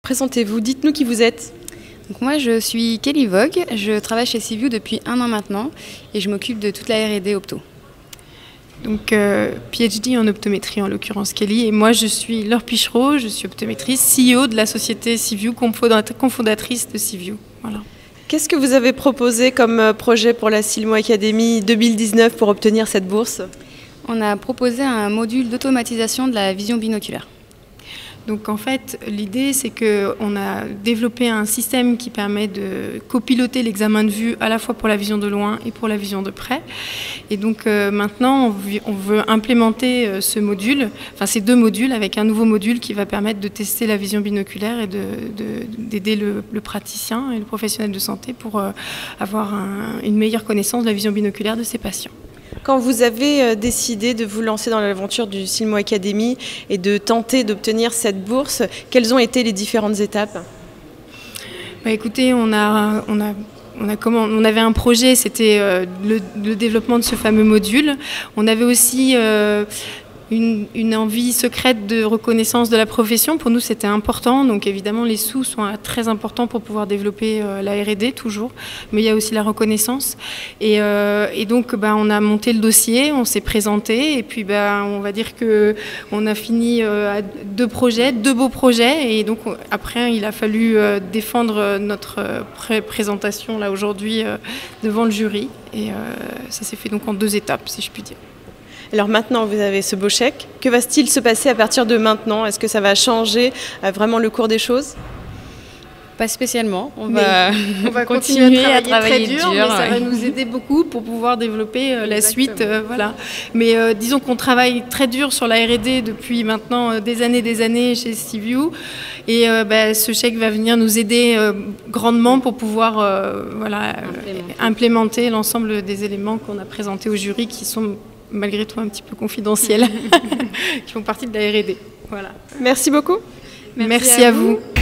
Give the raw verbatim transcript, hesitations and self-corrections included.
Présentez-vous, dites-nous qui vous êtes. Donc moi, je suis Kelly Vogue, je travaille chez Ciview depuis un an maintenant et je m'occupe de toute la R et D opto. Donc euh, P H D en optométrie en l'occurrence Kelly, et moi je suis Laure Pichereau, je suis optométriste, C E O de la société Ciview, cofondatrice de Ciview. Voilà. Qu'est-ce que vous avez proposé comme projet pour la Silmo Academy deux mille dix-neuf pour obtenir cette bourse? On a proposé un module d'automatisation de la vision binoculaire. Donc en fait, l'idée c'est qu'on a développé un système qui permet de copiloter l'examen de vue à la fois pour la vision de loin et pour la vision de près. Et donc euh, maintenant, on veut implémenter euh, ce module, enfin ces deux modules avec un nouveau module qui va permettre de tester la vision binoculaire et d'aider le, le praticien et le professionnel de santé pour euh, avoir un, une meilleure connaissance de la vision binoculaire de ses patients. Quand vous avez décidé de vous lancer dans l'aventure du Silmo Academy et de tenter d'obtenir cette bourse, quelles ont été les différentes étapes? Bah écoutez, on a, on a, on a comment, on avait un projet, c'était euh, le, le développement de ce fameux module. On avait aussi euh, Une, une envie secrète de reconnaissance de la profession. Pour nous, c'était important. Donc évidemment, les sous sont très importants pour pouvoir développer euh, la R et D toujours. Mais il y a aussi la reconnaissance. Et, euh, et donc, bah, on a monté le dossier, on s'est présenté. Et puis, bah, on va dire qu'on a fini euh, à deux projets, deux beaux projets. Et donc, après, il a fallu euh, défendre notre euh, pré présentation là aujourd'hui euh, devant le jury. Et euh, ça s'est fait donc en deux étapes, si je puis dire. Alors maintenant, vous avez ce beau chèque. Que va-t-il se passer à partir de maintenant? Est-ce que ça va changer euh, vraiment le cours des choses? Pas spécialement. On va, on va continuer, continuer à travailler, à travailler très dur, dur, mais ça va nous aider beaucoup pour pouvoir développer euh, la suite. Euh, voilà. Mais euh, disons qu'on travaille très dur sur la R et D depuis maintenant euh, des années des années chez Ciview. Et euh, bah, ce chèque va venir nous aider euh, grandement pour pouvoir euh, voilà, implémenter, implémenter l'ensemble des éléments qu'on a présentés au jury qui sont malgré tout un petit peu confidentiels, qui font partie de la R et D. Voilà. Merci beaucoup. Merci, Merci à, à vous. vous.